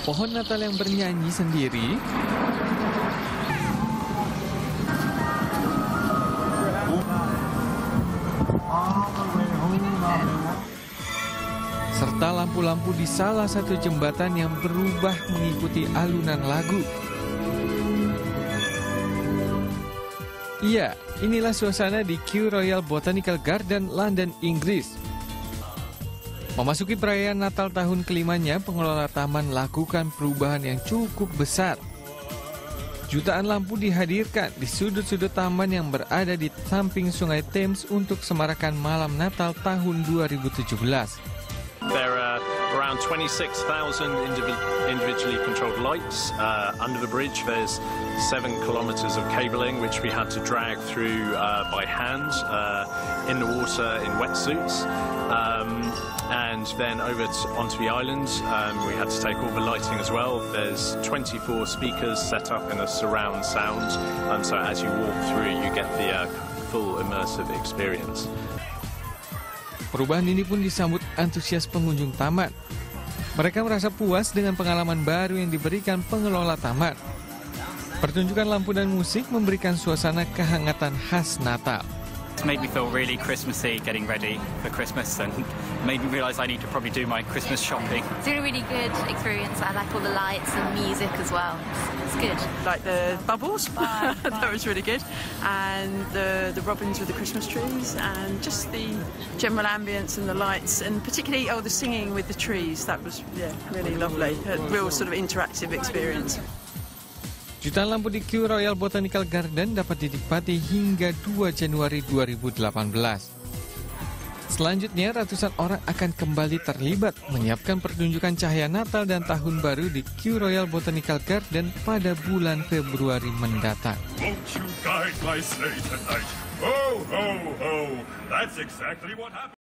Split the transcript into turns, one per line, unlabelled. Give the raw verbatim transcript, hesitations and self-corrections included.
pohon Natal yang bernyanyi sendiri, serta lampu-lampu di salah satu jembatan yang berubah mengikuti alunan lagu. Iya, inilah suasana di Kew Royal Botanical Garden, London, Inggris. Memasuki perayaan Natal tahun kelimanya, pengelola taman lakukan perubahan yang cukup besar. Jutaan lampu dihadirkan di sudut-sudut taman yang berada di samping Sungai Thames untuk semarakan malam Natal tahun dua ribu tujuh belas.
There are around twenty-six thousand individually controlled lights. Uh, under the bridge there's seven kilometers of cabling which we had to drag through uh, by hand uh, in the water in wetsuits. Um, and then over to, onto the island um, we had to take all the lighting as well. There's twenty-four speakers set up in a surround sound, and so as you walk through you get the uh, full immersive experience.
Perubahan ini pun disambut antusias pengunjung taman. Mereka merasa puas dengan pengalaman baru yang diberikan pengelola taman. Pertunjukan lampu dan musik memberikan suasana kehangatan khas Natal.
It made me feel really Christmassy getting ready for Christmas, and made me realise I need to probably do my Christmas shopping.
It's been a really good experience. I like all the lights and music as well. It's, it's good.
Like the bubbles, that was really good, and the the robins with the Christmas trees, and just the general ambience and the lights, and particularly oh the singing with the trees. That was yeah really lovely. A real sort of interactive experience.
Jutaan lampu di Kew Royal Botanical Garden dapat dinikmati hingga dua Januari dua ribu delapan belas. Selanjutnya, ratusan orang akan kembali terlibat menyiapkan pertunjukan cahaya Natal dan Tahun Baru di Kew Royal Botanical Garden pada bulan Februari mendatang.
Won't you guide my sleigh tonight? Ho, ho, ho! That's exactly what happened.